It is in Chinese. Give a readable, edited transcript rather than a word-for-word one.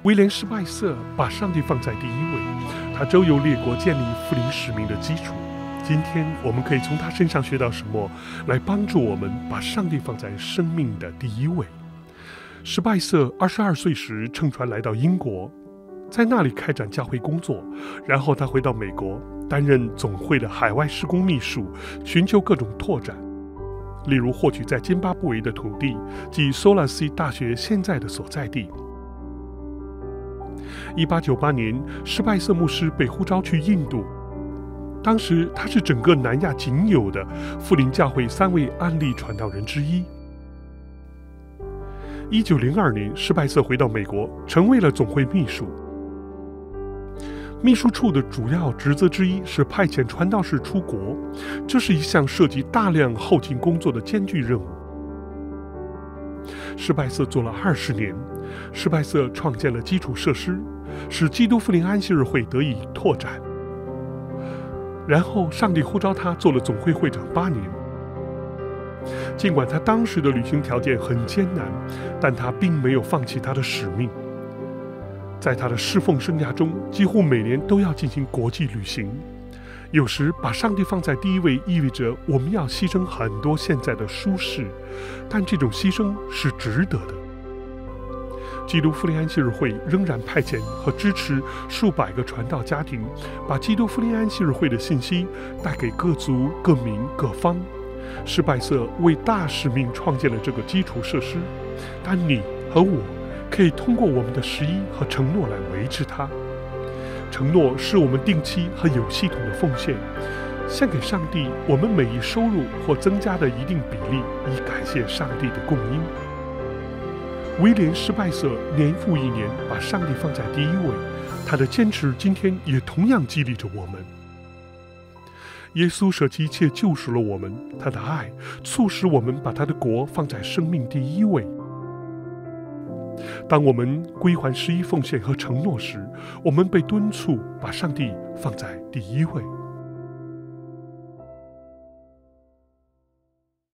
威廉·施拜瑟把上帝放在第一位，他周游列国，建立福音使命的基础。今天我们可以从他身上学到什么，来帮助我们把上帝放在生命的第一位？施拜瑟22岁时乘船来到英国，在那里开展教会工作，然后他回到美国，担任总会的海外事工秘书，寻求各种拓展，例如获取在津巴布韦的土地，即索拉西大学现在的所在地。1898年，施拜瑟牧师被呼召去印度，当时他是整个南亚仅有的福临教会3位安利传道人之一。1902年，施拜瑟回到美国，成为了总会秘书。秘书处的主要职责之一是派遣传道士出国，这是一项涉及大量后勤工作的艰巨任务。施拜瑟做了20年，施拜瑟创建了基础设施，使基督福临安息日会得以拓展。然后上帝呼召他做了总会会长8年。尽管他当时的旅行条件很艰难，但他并没有放弃他的使命。在他的侍奉生涯中，几乎每年都要进行国际旅行。有时把上帝放在第一位，意味着我们要牺牲很多现在的舒适，但这种牺牲是值得的。基督福临安息日会仍然派遣和支持数百个传道家庭，把基督福临安息日会的信息带给各族、各民、各方。施拜瑟为大使命创建了这个基础设施，但你和我可以通过我们的实依和承诺来维持它。承诺是我们定期和有系统的奉献，献给上帝我们每一收入或增加的一定比例，以感谢上帝的供应。威廉·施拜瑟年复一年把上帝放在第一位，他的坚持今天也同样激励着我们。耶稣舍弃一切救赎了我们，他的爱促使我们把他的国放在生命第一位。当我们归还十一奉献和承诺时，我们被敦促把上帝放在第一位。